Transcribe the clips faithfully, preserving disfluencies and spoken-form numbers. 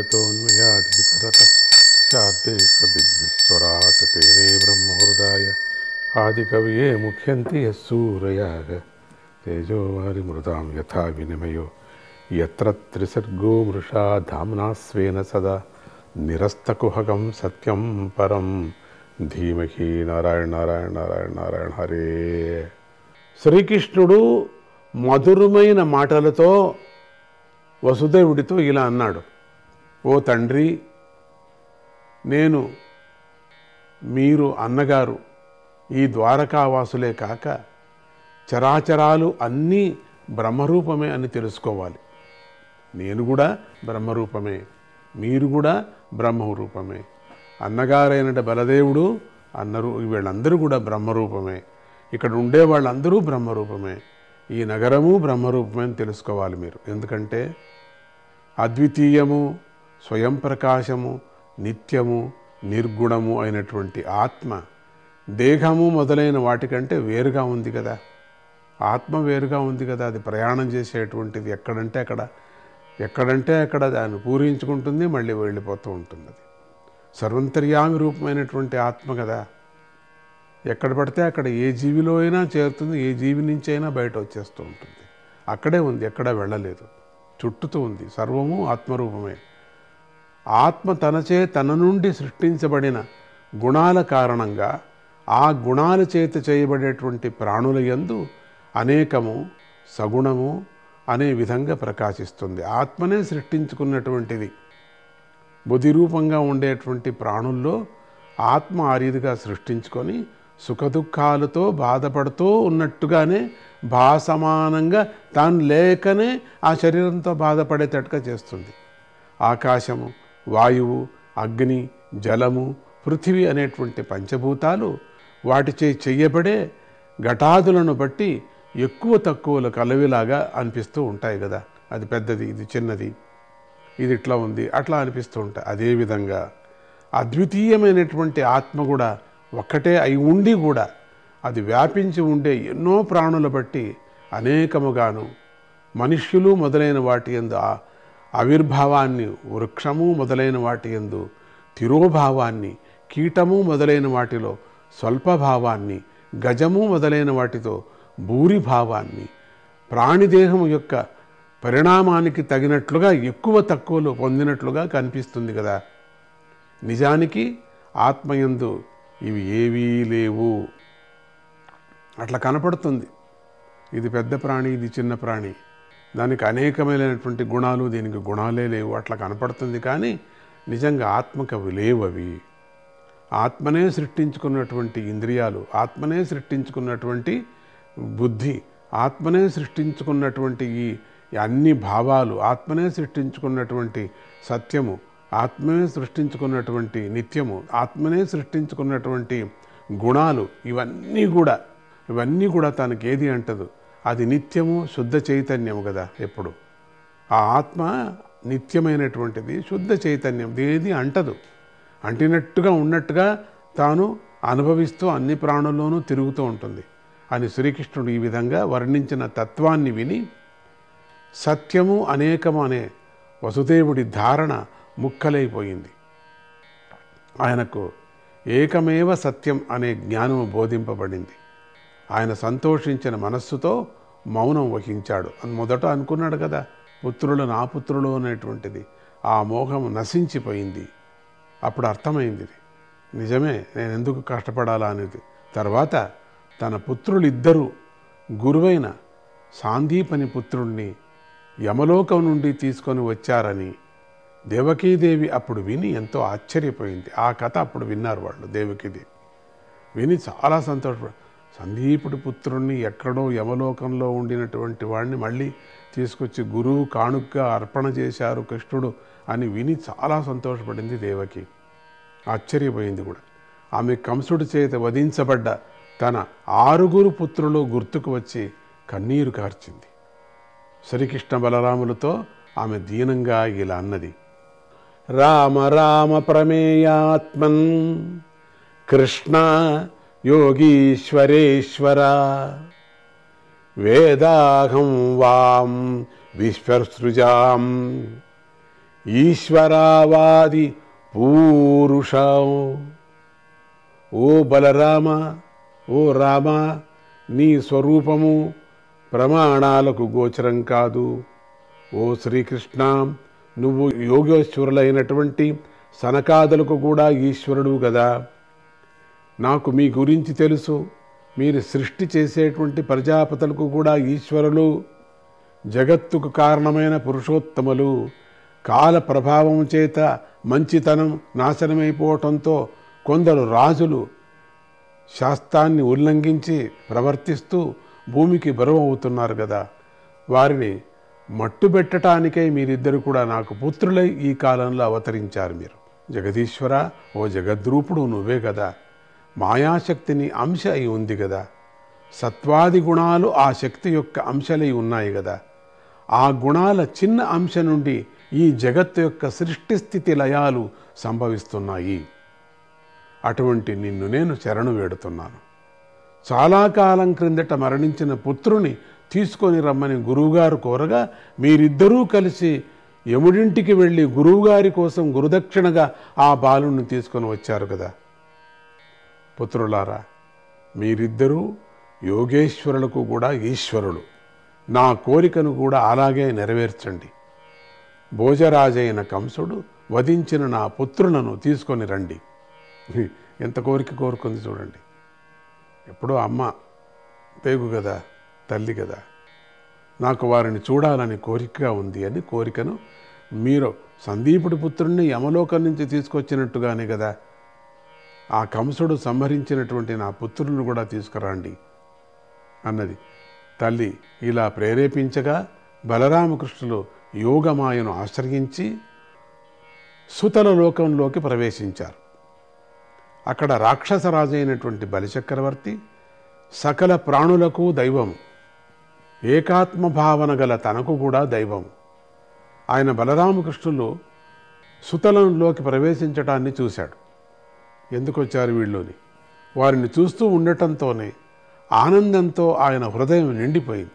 यतोऽन्वयादितरतः चार्देष्वभिघ्नस्वराट् तेने ब्रह्महृदाय आदिकवये मुह्यन्ति यः सूरयाः तेजोवारिमृतां यथा विनिमयो यत्र त्रिसर्गो मृषा धाम्ना स्वेन सदा निरस्तकुहकं सत्यं परं धीमहि नारायण नारायण नारायण नारायण हरे. శ్రీకృష్ణుడు మధురమైన మాటలతో వసుదేవుడితో ఇలా అన్నాడు, ఓ తండ్రి, నేను మీరు అన్నగారు ఈ ద్వారకావాసులే కాక చరాచరాలు అన్నీ బ్రహ్మరూపమే అని తెలుసుకోవాలి. నేను కూడా బ్రహ్మరూపమే, మీరు కూడా బ్రహ్మరూపమే. అన్నగారైన బలదేవుడు అన్నరు వీళ్ళందరూ కూడా బ్రహ్మరూపమే. ఇక్కడ ఉండే వాళ్ళందరూ బ్రహ్మరూపమే. ఈ నగరము బ్రహ్మరూపమే అని తెలుసుకోవాలి మీరు. ఎందుకంటే అద్వితీయము, స్వయం ప్రకాశము, నిత్యము, నిర్గుణము అయినటువంటి ఆత్మ దేహము మొదలైన వాటికంటే వేరుగా ఉంది కదా. ఆత్మ వేరుగా ఉంది కదా. అది ప్రయాణం చేసేటువంటిది ఎక్కడంటే అక్కడ ఎక్కడంటే అక్కడ దాన్ని పూరించుకుంటుంది, మళ్ళీ వెళ్ళిపోతూ ఉంటుంది. అది సర్వంతర్యామి రూపమైనటువంటి ఆత్మ కదా. ఎక్కడ పడితే అక్కడ ఏ జీవిలో అయినా చేరుతుంది, ఏ జీవి నుంచి అయినా బయట వచ్చేస్తూ ఉంటుంది. అక్కడే ఉంది, ఎక్కడ వెళ్ళలేదు, చుట్టుతూ ఉంది. సర్వము ఆత్మరూపమే. ఆత్మ తనచే తన నుండి సృష్టించబడిన గుణాల కారణంగా ఆ గుణాల చేత చేయబడేటువంటి ప్రాణుల యందు అనేకము, సగుణము అనే విధంగా ప్రకాశిస్తుంది. ఆత్మనే సృష్టించుకున్నటువంటిది. బుద్ధి రూపంగా ఉండేటువంటి ప్రాణుల్లో ఆత్మ ఆ రీతిగా సృష్టించుకొని సుఖదుఖాలతో బాధపడుతూ ఉన్నట్టుగానే భాసమానంగా తాను లేకనే ఆ శరీరంతో బాధపడేటట్టుగా చేస్తుంది. ఆకాశము, వాయువు, అగ్ని, జలము, పృథివీ అనేటువంటి పంచభూతాలు వాటిచే చెయ్యబడే ఘటాదులను బట్టి ఎక్కువ తక్కువలు కలవిలాగా అనిపిస్తూ ఉంటాయి కదా. అది పెద్దది, ఇది చిన్నది, ఇది ఇట్లా ఉంది, అట్లా అనిపిస్తూ ఉంటాయి. అదేవిధంగా అద్వితీయమైనటువంటి ఆత్మ కూడా ఒక్కటే అయి ఉండి కూడా అది వ్యాపించి ఉండే ఎన్నో ప్రాణుల బట్టి అనేకముగాను మనుష్యులు మొదలైన వాటి యందు ఆవిర్భావాన్ని, వృక్షము మొదలైన వాటి యందు తిరోభావాన్ని, కీటము మొదలైన వాటిలో స్వల్పభావాన్ని, గజము మొదలైన వాటితో భూరిభావాన్ని, ప్రాణిదేహము యొక్క పరిణామానికి తగినట్లుగా ఎక్కువ తక్కువలు పొందినట్లుగా కనిపిస్తుంది కదా. నిజానికి ఆత్మయందు ఇవి ఏవీ లేవు. అట్లా కనపడుతుంది. ఇది పెద్ద ప్రాణి, ఇది చిన్న ప్రాణి, దానికి అనేకమైనటువంటి గుణాలు, దీనికి గుణాలే లేవు, అట్లా కనపడుతుంది. కానీ నిజంగా ఆత్మకు అవి లేవు. అవి ఆత్మనే సృష్టించుకున్నటువంటి ఇంద్రియాలు, ఆత్మనే సృష్టించుకున్నటువంటి బుద్ధి, ఆత్మనే సృష్టించుకున్నటువంటి ఈ అన్ని భావాలు, ఆత్మనే సృష్టించుకున్నటువంటి సత్యము, ఆత్మనే సృష్టించుకున్నటువంటి నిత్యము, ఆత్మనే సృష్టించుకున్నటువంటి గుణాలు, ఇవన్నీ కూడా ఇవన్నీ కూడా తనకి ఏది అంటదు. అది నిత్యము, శుద్ధ చైతన్యము కదా. ఎప్పుడు ఆ ఆత్మ నిత్యమైనటువంటిది, శుద్ధ చైతన్యం, ఏది అంటదు. అంటినట్టుగా ఉన్నట్టుగా తాను అనుభవిస్తూ అన్ని ప్రాణుల్లోనూ తిరుగుతూ ఉంటుంది అని శ్రీకృష్ణుడు ఈ విధంగా వర్ణించిన తత్వాన్ని విని సత్యము అనేకము అనే వసుదేవుడి ధారణ ముక్కలైపోయింది. ఆయనకు ఏకమేవ సత్యం అనే జ్ఞానము బోధింపబడింది. ఆయన సంతోషించిన మనస్సుతో మౌనం వహించాడు. అని మొదట అనుకున్నాడు కదా, పుత్రులు నా పుత్రులు అనేటువంటిది. ఆ మోహం నశించిపోయింది. అప్పుడు అర్థమైంది, నిజమే, నేను ఎందుకు కష్టపడాలా అనేది. తర్వాత తన పుత్రులిద్దరూ గురువైన సాందీపని పుత్రుణ్ణి యమలోకం నుండి తీసుకొని వచ్చారని దేవకీదేవి అప్పుడు విని ఎంతో ఆశ్చర్యపోయింది. ఆ కథ అప్పుడు విన్నారు వాళ్ళు. దేవకీదేవి విని చాలా సంతోషపడు. సందీపుడి పుత్రుణ్ణి ఎక్కడో యమలోకంలో ఉండినటువంటి వాడిని మళ్ళీ తీసుకొచ్చి గురువు కానుకగా అర్పణ చేశారు కృష్ణుడు అని విని చాలా సంతోషపడింది దేవకి. ఆశ్చర్యపోయింది కూడా. ఆమె కంసుడి చేత వధించబడ్డ తన ఆరుగురు పుత్రులు గుర్తుకు వచ్చి కన్నీరు కార్చింది. శ్రీకృష్ణ బలరాములతో ఆమె దీనంగా ఇలా అన్నది, రామ రామ ప్రమేయాత్మన్ కృష్ణ యోగీశ్వరేశ్వర వేదాహం వాం విశ్వసృజాం ఈశ్వరావాది పూరుషం. ఓ బలరామ, ఓ రామ, నీ స్వరూపము ప్రమాణాలకు గోచరం కాదు. ఓ శ్రీకృష్ణ, నువ్వు యోగేశ్వరులైనటువంటి సనకాదులకు కూడా ఈశ్వరుడు కదా. నాకు మీ గురించి తెలుసు. మీరు సృష్టి చేసేటువంటి ప్రజాపతులకు కూడా ఈశ్వరులు, జగత్తుకు కారణమైన పురుషోత్తములు. కాల ప్రభావం చేత మంచితనం నాశనమైపోవటంతో కొందరు రాజులు శాస్త్రాన్ని ఉల్లంఘించి ప్రవర్తిస్తూ భూమికి బరువు అవుతున్నారు కదా. వారిని మట్టుబెట్టడానికై మీరిద్దరు కూడా నాకు పుత్రులై ఈ కాలంలో అవతరించారు. మీరు జగదీశ్వర, ఓ జగద్రూపుడు నువ్వే కదా. మాయాశక్తిని అంశ అయి ఉంది కదా. సత్వాది గుణాలు ఆ శక్తి యొక్క అంశలై ఉన్నాయి కదా. ఆ గుణాల చిన్న అంశ నుండి ఈ జగత్తు యొక్క సృష్టి స్థితి లయాలు సంభవిస్తున్నాయి. అటువంటి నిన్ను నేను శరణు వేడుతున్నాను. చాలా కాలం క్రిందట మరణించిన పుత్రుని తీసుకొని రమ్మని గురువుగారు కోరగా మీరిద్దరూ కలిసి యముడింటికి వెళ్ళి గురువుగారి కోసం గురుదక్షిణగా ఆ బాలుని తీసుకొని వచ్చారు కదా. పుత్రులారా, మీరిద్దరూ యోగేశ్వరులకు కూడా ఈశ్వరులు. నా కోరికను కూడా అలాగే నెరవేర్చండి. భోజరాజైన కంసుడు వధించిన నా పుత్రులను తీసుకొని రండి. ఎంత కోరిక కోరుకుంది చూడండి. ఎప్పుడో అమ్మ పేగు కదా, తల్లి కదా, నాకు వారిని చూడాలని కోరికగా ఉంది అని కోరికను మీరు సందీపుడి పుత్రుణ్ణి యమలోకం నుంచి తీసుకొచ్చినట్టుగానే కదా ఆ కంసుడు సంహరించినటువంటి నా పుత్రులను కూడా తీసుకురండి అన్నది తల్లి. ఇలా ప్రేరేపించగా బలరామకృష్ణులు యోగమాయను ఆశ్రయించి సుతల లోకంలోకి ప్రవేశించారు. అక్కడ రాక్షసరాజు అయినటువంటి బలిచక్రవర్తి సకల ప్రాణులకు దైవము, ఏకాత్మ భావన గల తనకు కూడా దైవము. ఆయన బలరామకృష్ణులు సుతలంలోకి ప్రవేశించటాన్ని చూశాడు. ఎందుకు వచ్చారు వీళ్ళని? వారిని చూస్తూ ఉండటంతోనే ఆనందంతో ఆయన హృదయం నిండిపోయింది.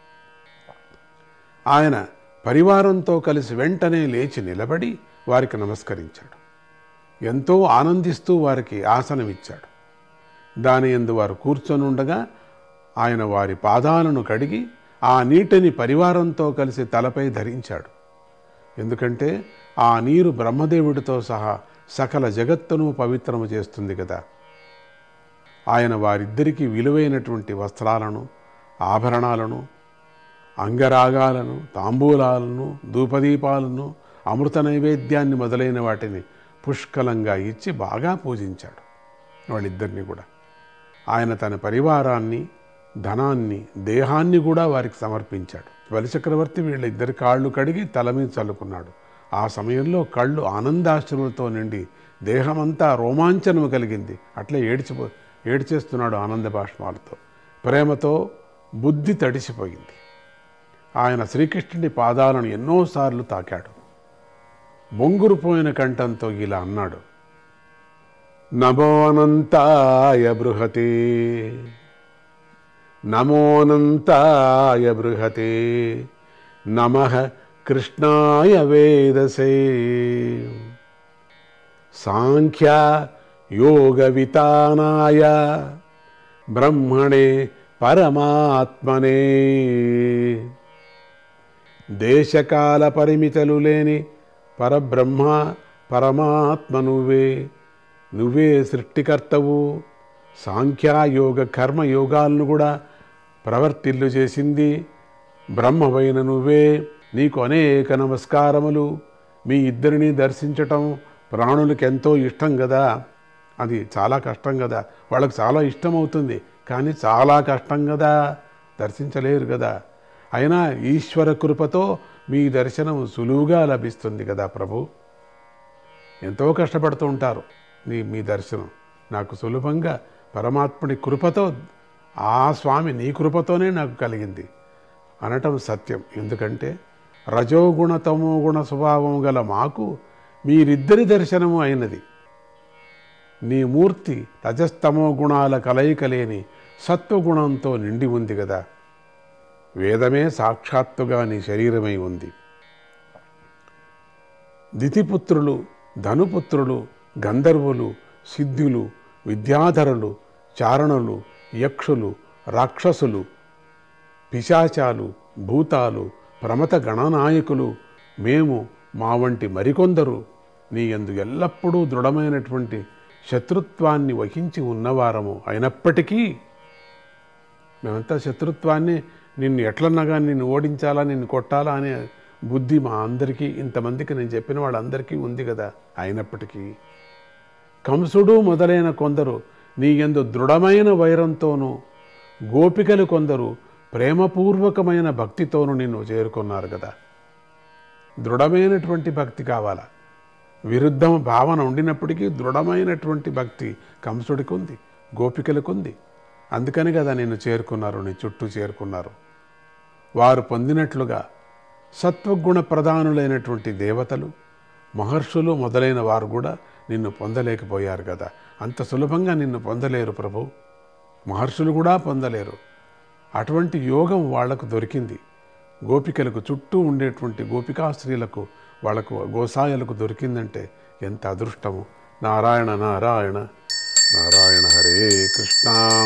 ఆయన పరివారంతో కలిసి వెంటనే లేచి నిలబడి వారికి నమస్కరించాడు. ఎంతో ఆనందిస్తూ వారికి ఆసనమిచ్చాడు. దాని యందు వారు కూర్చొని ఉండగా ఆయన వారి పాదాలను కడిగి ఆ నీటిని పరివారంతో కలిసి తలపై ధరించాడు. ఎందుకంటే ఆ నీరు బ్రహ్మదేవుడితో సహా సకల జగత్తును పవిత్రము చేస్తుంది కదా. ఆయన వారిద్దరికీ విలువైనటువంటి వస్త్రాలను, ఆభరణాలను, అంగరాగాలను, తాంబూలాలను, ధూపదీపాలను, అమృత నైవేద్యాన్ని మొదలైన వాటిని పుష్కలంగా ఇచ్చి బాగా పూజించాడు వాళ్ళిద్దరినీ కూడా. ఆయన తన పరివారాన్ని, ధనాన్ని, దేహాన్ని కూడా వారికి సమర్పించాడు. బలిచక్రవర్తి వీళ్ళిద్దరి కాళ్ళు కడిగి తల మీద చల్లుకున్నాడు. ఆ సమయంలో కళ్ళు ఆనందాశ్రువులతో నిండి దేహమంతా రోమాంచనము కలిగింది. అట్లే ఏడ్చిపో ఏడ్చేస్తున్నాడు ఆనంద బాష్పాలతో. ప్రేమతో బుద్ధి తడిసిపోయింది. ఆయన శ్రీకృష్ణుడి పాదాలను ఎన్నోసార్లు తాకాడు. బొంగురుపోయిన కంఠంతో ఇలా అన్నాడు: నమోనంతాయ బృహతే, నమోనంతాయ బృహతే, నమః కృష్ణాయ వేదసే, సాంఖ్య యోగ వితానాయ బ్రహ్మణే పరమాత్మనే. దేశకాల పరిమితులు లేని పరబ్రహ్మ పరమాత్మ నువ్వే. నువ్వే సృష్టికర్తవు. సాంఖ్యాయోగ కర్మయోగాలను కూడా ప్రవర్తిల్లు చేసింది బ్రహ్మవైన నువ్వే. నీకు అనేక నమస్కారములు. మీ ఇద్దరిని దర్శించటం ప్రాణులకు ఎంతో ఇష్టం కదా. అది చాలా కష్టం కదా. వాళ్ళకి చాలా ఇష్టం అవుతుంది, కానీ చాలా కష్టం కదా, దర్శించలేరు కదా. అయినా ఈశ్వర కృపతో మీ దర్శనం సులువుగా లభిస్తుంది కదా ప్రభు. ఎంతో కష్టపడుతూ ఉంటారు. నీ మీ దర్శనం నాకు సులభంగా పరమాత్ముడి కృపతో, ఆ స్వామి నీ కృపతోనే నాకు కలిగింది అనటం సత్యం. ఎందుకంటే రజోగుణ తమోగుణ స్వభావం గల మాకు మీరిద్దరి దర్శనము అయినది. నీ మూర్తి రజస్తమో గుణాల కలయిక లేని సత్వగుణంతో నిండి ఉంది కదా. వేదమే సాక్షాత్తుగా నీ శరీరమై ఉంది. దితిపుత్రులు, ధనుపుత్రులు, గంధర్వులు, సిద్ధులు, విద్యాధరులు, చారణులు, యక్షులు, రాక్షసులు, పిశాచాలు, భూతాలు, ప్రమత గణనాయకులు, మేము మా వంటి మరికొందరు నీ యందు ఎల్లప్పుడూ దృఢమైనటువంటి శత్రుత్వాన్ని వహించి ఉన్నవారము అయినప్పటికీ మేమంతా శత్రుత్వాన్ని నిన్ను ఎట్లన్నగా నిన్ను ఓడించాలా, నిన్ను కొట్టాలా అనే బుద్ధి మా అందరికీ, ఇంతమందికి నేను చెప్పిన వాళ్ళందరికీ ఉంది కదా. అయినప్పటికీ కంసుడు మొదలైన కొందరు నీ యందు దృఢమైన వైరంతోనూ, గోపికలు కొందరు ప్రేమపూర్వకమైన భక్తితోనూ నిన్ను చేరుకున్నారు కదా. దృఢమైనటువంటి భక్తి కావాలా. విరుద్ధ భావన ఉండినప్పటికీ దృఢమైనటువంటి భక్తి కంసుడికి ఉంది, గోపికలకు ఉంది. అందుకని కదా నిన్ను చేరుకున్నారు, నీ చుట్టూ చేరుకున్నారు. వారు పొందినట్లుగా సత్వగుణ ప్రధానులైనటువంటి దేవతలు, మహర్షులు మొదలైన వారు కూడా నిన్ను పొందలేకపోయారు కదా. అంత సులభంగా నిన్ను పొందలేరు ప్రభు. మహర్షులు కూడా పొందలేరు. అటువంటి యోగం వాళ్లకు దొరికింది. గోపికలకు చుట్టూ ఉండేటువంటి గోపికా స్త్రీలకు, వాళ్లకు గోసాయలకు దొరికిందంటే ఎంత అదృష్టము. నారాయణ నారాయణ నారాయణ హరే కృష్ణ.